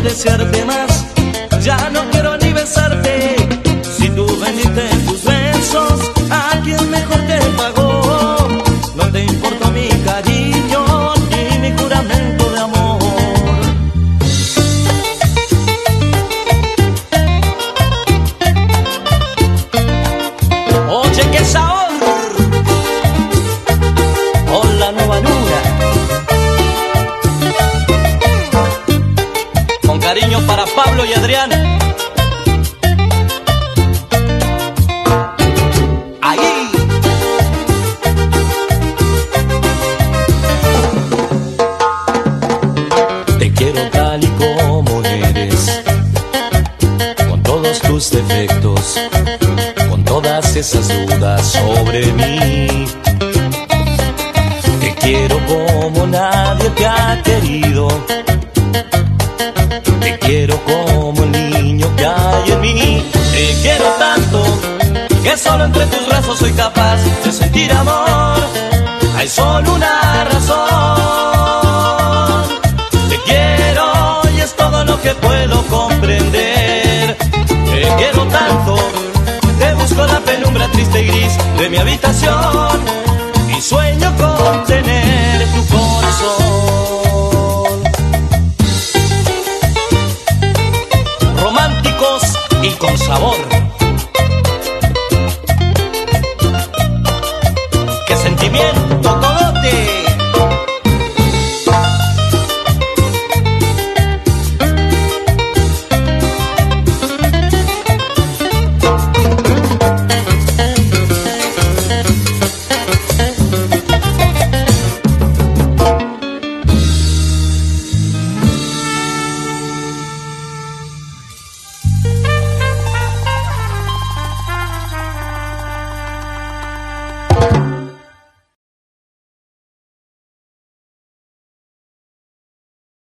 desearte más, ya no quiero ni besarte. Si tú vendiste tus besos, ¿a quién mejor te pagó? No te importó mi cariño ni mi juramento de amor. Oye, qué sabor, con la nueva luna. Con cariño para Pablo y Adrián. Ahí. Te quiero tal y como eres, con todos tus defectos, con todas esas dudas sobre mí. Te quiero como nadie te ha querido. Te quiero como el niño que hay en mí. Te quiero tanto que solo entre tus brazos soy capaz de sentir amor. Hay solo una razón. Te quiero y es todo lo que puedo comprender. Te quiero tanto, te busco la penumbra triste y gris de mi habitación y sueño con tener tu corazón. Románticos y con sabor. ¡Qué sentimiento, Cogote!